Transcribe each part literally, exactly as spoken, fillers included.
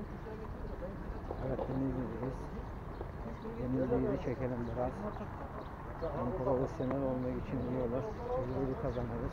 Evet, Denizli'deyiz. Denizli'yi çekelim biraz. Yani profesyonel olmak için diyorlar. Tecrübe kazanırız.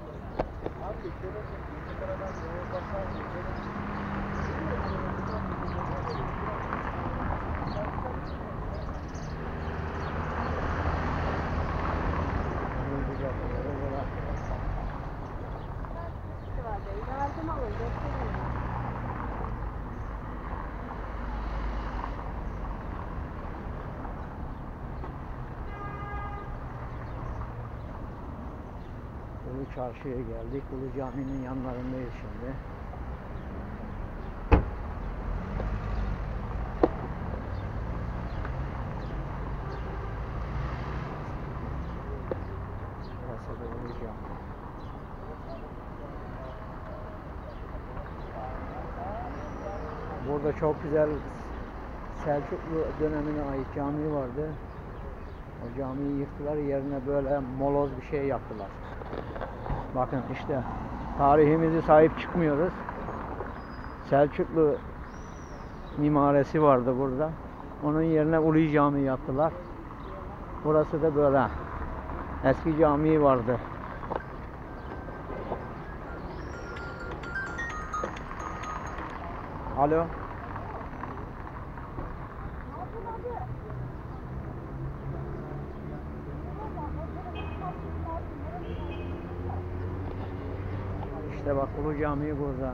Ulu Çarşı'ya geldik. Ulu Cami'nin yanlarındayız şimdi. Burası da Ulu Cami. Burada çok güzel Selçuklu dönemine ait cami vardı. O camiyi yıktılar, yerine böyle moloz bir şey yaptılar. Bakın işte tarihimizi sahip çıkmıyoruz. Selçuklu mimarisi vardı burada. Onun yerine Ulu Cami yaptılar. Burası da böyle. Eski cami vardı. Alo. İşte bak Ulu Cami burada.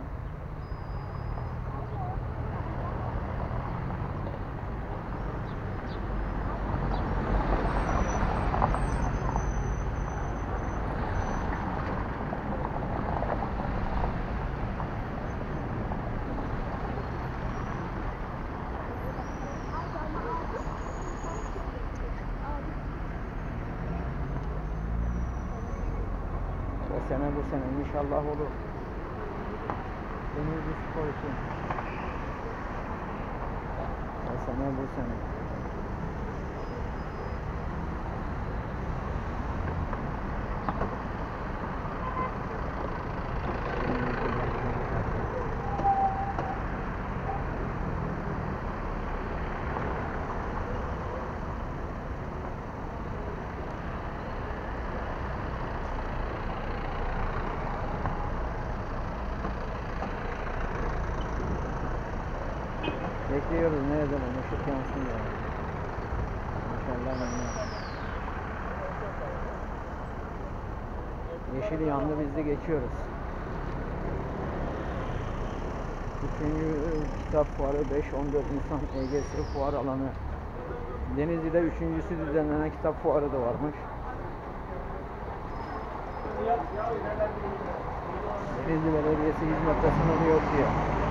Bu sene bu sene inşallah olur. Denizli Spor için. Bu sene bu sene. Bekliyoruz, ne edelim, ışık yansın ya. İnşallah yanlar. Yeşil yandı, biz de geçiyoruz. Üçüncü kitap fuarı beş on dört Nisan E G S fuar alanı. Denizli'de üçüncüsü düzenlenen kitap fuarı da varmış. Denizli Belediyesi hizmette sınırı yok diye.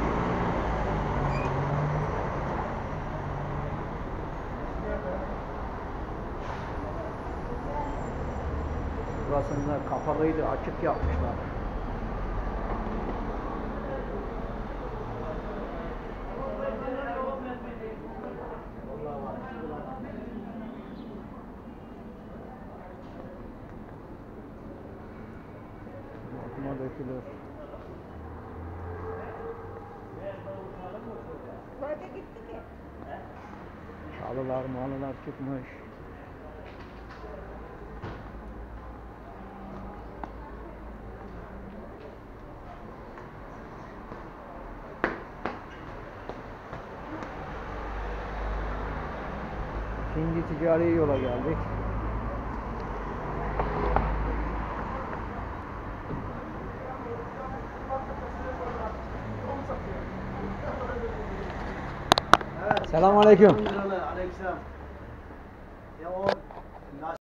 Burasında kapalıydı, açık yapmışlar. Bakıma dökülür. Çalılar, malılar çıkmış. İkinci ticari yola geldik. Selamünaleyküm. Aleyküm. Ya o